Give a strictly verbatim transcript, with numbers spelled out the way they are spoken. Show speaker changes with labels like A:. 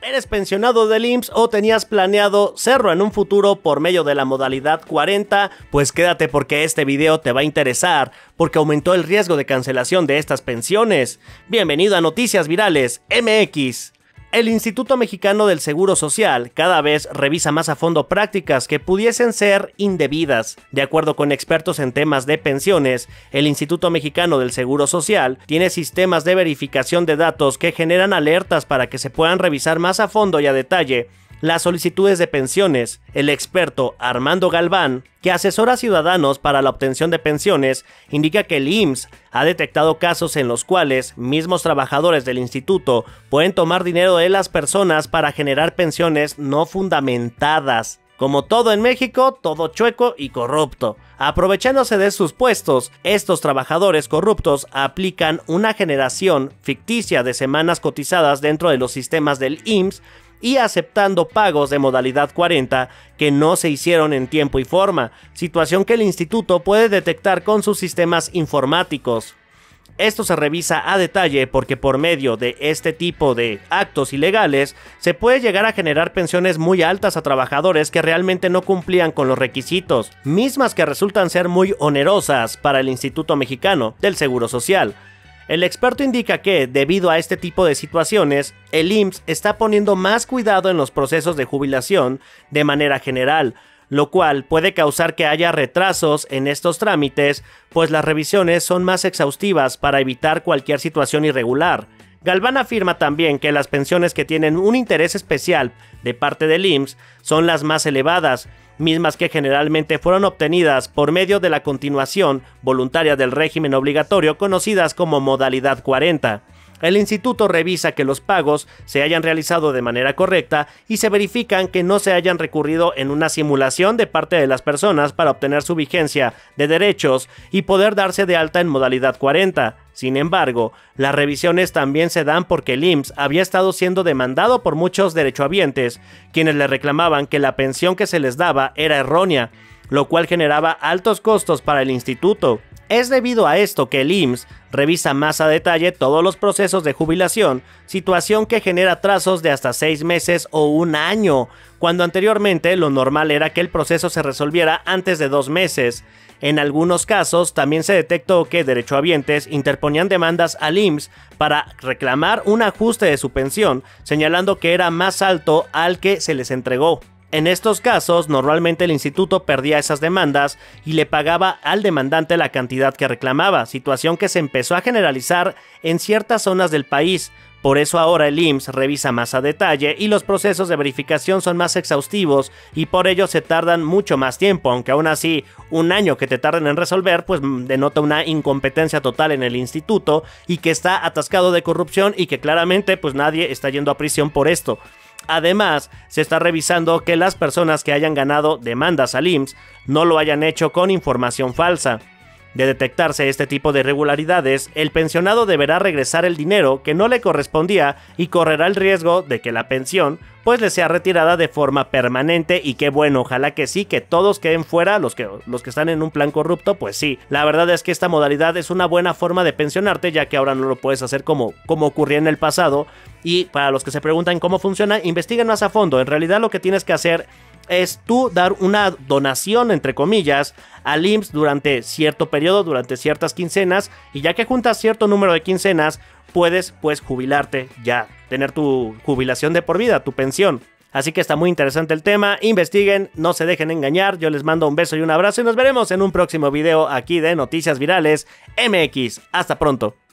A: ¿Eres pensionado del I M S S o tenías planeado serlo en un futuro por medio de la modalidad cuarenta? Pues quédate porque este video te va a interesar, porque aumentó el riesgo de cancelación de estas pensiones. Bienvenido a Noticias Virales M X. El Instituto Mexicano del Seguro Social cada vez revisa más a fondo prácticas que pudiesen ser indebidas. De acuerdo con expertos en temas de pensiones, el Instituto Mexicano del Seguro Social tiene sistemas de verificación de datos que generan alertas para que se puedan revisar más a fondo y a detalle las solicitudes de pensiones. El experto Armando Galván, que asesora a ciudadanos para la obtención de pensiones, indica que el I M S S ha detectado casos en los cuales mismos trabajadores del instituto pueden tomar dinero de las personas para generar pensiones no fundamentadas. Como todo en México, todo chueco y corrupto. Aprovechándose de sus puestos, estos trabajadores corruptos aplican una generación ficticia de semanas cotizadas dentro de los sistemas del I M S S y aceptando pagos de modalidad cuarenta que no se hicieron en tiempo y forma, situación que el instituto puede detectar con sus sistemas informáticos. Esto se revisa a detalle porque por medio de este tipo de actos ilegales se puede llegar a generar pensiones muy altas a trabajadores que realmente no cumplían con los requisitos, mismas que resultan ser muy onerosas para el Instituto Mexicano del Seguro Social. El experto indica que, debido a este tipo de situaciones, el I M S S está poniendo más cuidado en los procesos de jubilación de manera general, lo cual puede causar que haya retrasos en estos trámites, pues las revisiones son más exhaustivas para evitar cualquier situación irregular. Galván afirma también que las pensiones que tienen un interés especial de parte del I M S S son las más elevadas, mismas que generalmente fueron obtenidas por medio de la continuación voluntaria del régimen obligatorio conocidas como modalidad cuarenta. El instituto revisa que los pagos se hayan realizado de manera correcta y se verifican que no se hayan recurrido en una simulación de parte de las personas para obtener su vigencia de derechos y poder darse de alta en modalidad cuarenta. Sin embargo, las revisiones también se dan porque el I M S S había estado siendo demandado por muchos derechohabientes, quienes le reclamaban que la pensión que se les daba era errónea, lo cual generaba altos costos para el instituto. Es debido a esto que el I M S S revisa más a detalle todos los procesos de jubilación, situación que genera atrasos de hasta seis meses o un año, cuando anteriormente lo normal era que el proceso se resolviera antes de dos meses. En algunos casos también se detectó que derechohabientes interponían demandas al I M S S para reclamar un ajuste de su pensión, señalando que era más alto al que se les entregó. En estos casos, normalmente el instituto perdía esas demandas y le pagaba al demandante la cantidad que reclamaba, situación que se empezó a generalizar en ciertas zonas del país. Por eso ahora el I M S S revisa más a detalle y los procesos de verificación son más exhaustivos y por ello se tardan mucho más tiempo, aunque aún así un año que te tarden en resolver pues denota una incompetencia total en el instituto y que está atascado de corrupción y que claramente pues nadie está yendo a prisión por esto. Además, se está revisando que las personas que hayan ganado demandas al I M S S no lo hayan hecho con información falsa. De detectarse este tipo de irregularidades, el pensionado deberá regresar el dinero que no le correspondía y correrá el riesgo de que la pensión pues le sea retirada de forma permanente y qué bueno, ojalá que sí, que todos queden fuera, los que, los que están en un plan corrupto, pues sí. La verdad es que esta modalidad es una buena forma de pensionarte ya que ahora no lo puedes hacer como, como ocurría en el pasado y para los que se preguntan cómo funciona, investiguen más a fondo. En realidad lo que tienes que hacer es tú dar una donación, entre comillas, al I M S S durante cierto periodo, durante ciertas quincenas, y ya que juntas cierto número de quincenas, puedes pues jubilarte ya, tener tu jubilación de por vida, tu pensión. Así que está muy interesante el tema, investiguen, no se dejen engañar, yo les mando un beso y un abrazo y nos veremos en un próximo video aquí de Noticias Virales M X. Hasta pronto.